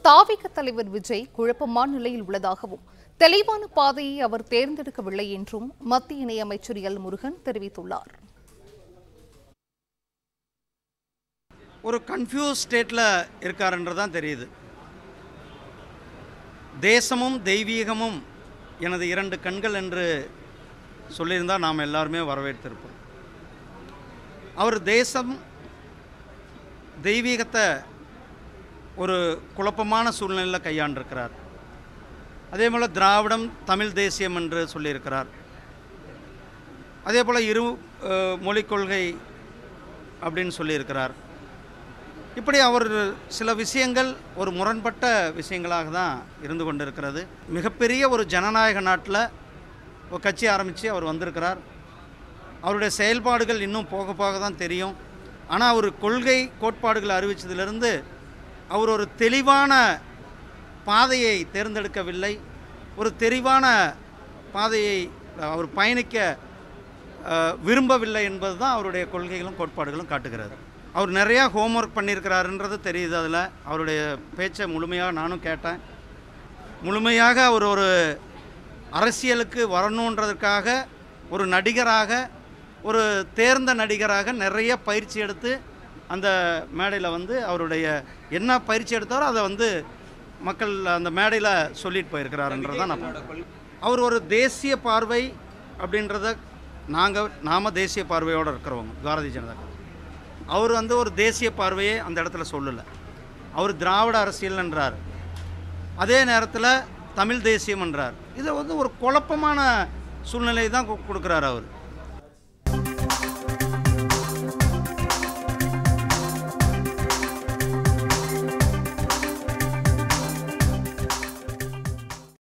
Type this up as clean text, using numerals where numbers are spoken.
தாவிக தலைவர் விஜய் குழப்பமான நிலையில் உள்ளதாகவும் தெளிவான பாதையை அவர் தேர்ந்தெடுக்கவில்லை என்றும் மத்திய இணையமைச்சர் எல் முருகன் தெரிவித்துள்ளார். ஒரு கன்ஃபியூஸ் ஸ்டேட்டில் இருக்காருன்றதான் தெரியுது. தேசமும் தெய்வீகமும் எனது இரண்டு கண்கள் என்று சொல்லியிருந்தால் நாம் எல்லாருமே வரவேற்றிருப்போம். அவர் தேசம் தெய்வீகத்தை ஒரு குழப்பமான சூழ்நிலையில் கையாண்டிருக்கிறார். அதே போல் திராவிடம் தமிழ் தேசியம் என்று சொல்லியிருக்கிறார். அதே போல் இரு மொழிக் கொள்கை அப்படின்னு சொல்லியிருக்கிறார். இப்படி அவர் சில விஷயங்கள் ஒரு முரண்பட்ட விஷயங்களாக தான் இருந்து கொண்டிருக்கிறது. மிகப்பெரிய ஒரு ஜனநாயக நாட்டில் ஒரு கட்சி ஆரம்பித்து அவர் வந்திருக்கிறார். அவருடைய செயல்பாடுகள் இன்னும் போக போக தான் தெரியும். ஆனால் அவர் கொள்கை கோட்பாடுகளை அறிவித்ததிலிருந்து அவர் ஒரு தெளிவான பாதையை தேர்ந்தெடுக்கவில்லை. ஒரு தெளிவான பாதையை அவர் பயணிக்க விரும்பவில்லை என்பது தான் அவருடைய கொள்கைகளும் கோட்பாடுகளும் காட்டுகிறது. அவர் நிறையா ஹோம்ஒர்க் பண்ணியிருக்கிறாருன்றது தெரியுது. அதில் அவருடைய பேச்சை முழுமையாக நானும் கேட்டேன். முழுமையாக அவர் ஒரு அரசியலுக்கு வரணுன்றதுக்காக ஒரு நடிகராக, ஒரு தேர்ந்த நடிகராக நிறைய பயிற்சி எடுத்து அந்த மேடையில் வந்து அவருடைய என்ன பயிற்சி எடுத்தாரோ அதை வந்து மக்கள் அந்த மேடையில் சொல்லிட்டு போயிருக்கிறாருன்றதான் நான். அவர் ஒரு தேசிய பார்வை அப்படின்றத நாம் தேசிய பார்வையோடு இருக்கிறவங்க பாரதிய ஜனதா. அவர் வந்து ஒரு தேசிய பார்வையை அந்த இடத்துல சொல்லலை. அவர் திராவிட அரசியல் என்றார், அதே நேரத்தில் தமிழ் தேசியம் என்றார். இதை வந்து ஒரு குழப்பமான சூழ்நிலை தான் கொடுக்குறாரு அவர்.